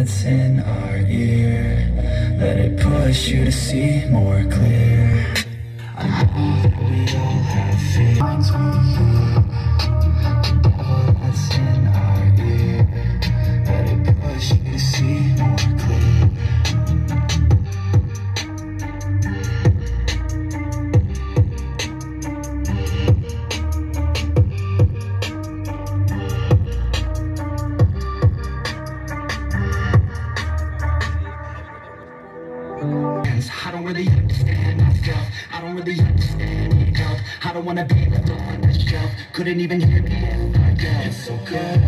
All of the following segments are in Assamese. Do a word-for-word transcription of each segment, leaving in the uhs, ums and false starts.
that's in our ear. Let it push you to see more clear. I know that we all have feelings we hear. The devil that's in our ear. Let it push you to see more clear. I don't really understand myself. I don't really understand myself. I don't wanna be left on the shelf. Couldn't even hear me if I yelled. It's so cold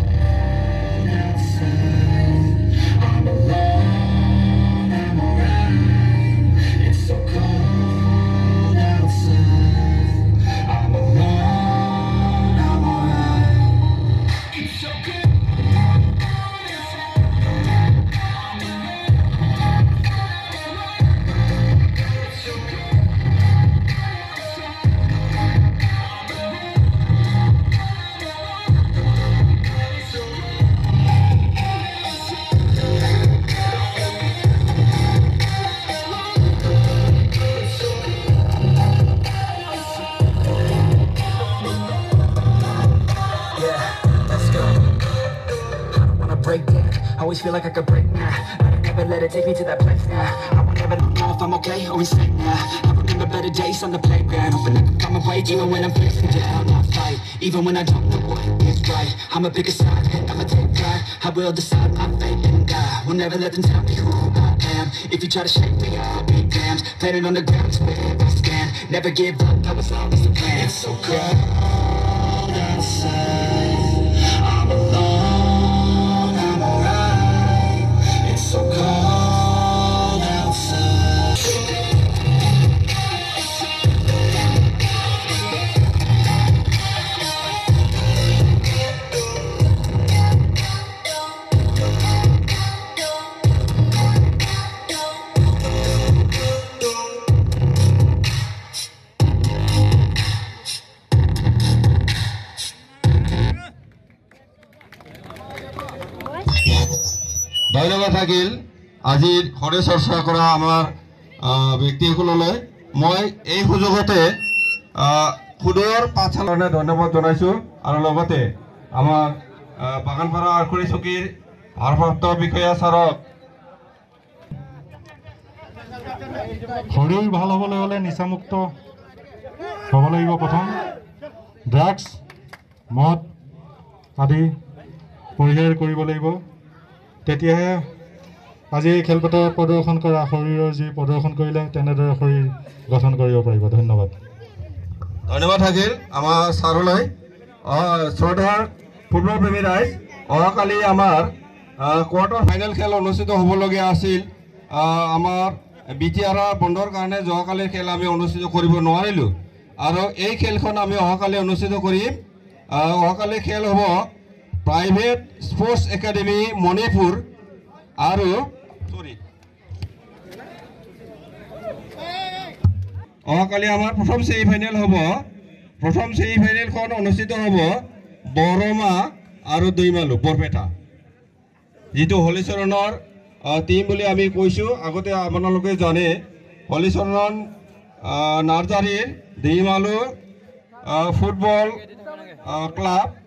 outside. I'm alone, I'm alright. It's so cold outside. I'm alone, I'm alright. It's so cold. Break down. Always feel like I could break now. But I never let it take me to that place now. I won't ever know if I'm okay or insane now. I remember better days on the playground. Hoping I can come away even when I'm facing down. I fight, even when I don't know what is right. I'ma pick a side, I'ma take pride. I will decide my fate and die. Will never let them tell me who I am. If you try to shake me, I'll be damned. Planet on the ground is where I stand. Never give up, that was always the plan. It's so cold outside. I'm alone. So cold outside. ধন্যবাদ থাকিল আজিৰ ঘৰে চৰ্চা কৰা আমাৰ ব্যক্তিসকললৈ মই এই সুযোগতে খুদৰ পাঠশালালৈ ধন্যবাদ জনাইছো আৰু লগতে আমাৰ বাগানপাৰা আৰখৰি চকীৰ ভাৰপ্ৰাপ্ত বিষয়া ছাৰক শৰীৰ ভাল হ'বলৈ হ'লে নিচামুক্ত হ'ব লাগিব প্ৰথম ড্ৰাগছ মদ আদি পৰিহাৰ কৰিব লাগিব তেতিয়াহে আজি খেলপথাৰত প্ৰদৰ্শন কৰা শৰীৰৰ যি প্ৰদৰ্শন কৰিলে তেনেদৰে শৰীৰ গঠন কৰিব পাৰিব ধন্যবাদ ধন্যবাদ থাকিল আমাৰ ছাৰলৈ শ্ৰদ্ধাৰ ফুটবল প্ৰেমী ৰাইজ অহাকালি আমাৰ কোৱাৰ্টাৰ ফাইনেল খেল অনুষ্ঠিত হ'বলগীয়া আছিল আমাৰ বি টি আৰ বন্ধৰ কাৰণে যোৱাকালিৰ খেল আমি অনুষ্ঠিত কৰিব নোৱাৰিলোঁ আৰু এই খেলখন আমি অহাকালি অনুষ্ঠিত কৰিম অহাকালি খেল হ'ব প্ৰাইভেট স্পৰ্টছ একাডেমি মণিপুৰ আৰু সৰি অহাকালি আমাৰ প্ৰথম ছেমি ফাইনেল হ'ব প্ৰথম ছেমি ফাইনেলখন অনুষ্ঠিত হ'ব বৰমা আৰু দৈমালু বৰপেটা যিটো হলিচৰণৰ টিম বুলি আমি কৈছোঁ আগতে আপোনালোকে জানে হলিচৰণ নাৰ্জাৰীৰ দৈমালু ফুটবল ক্লাব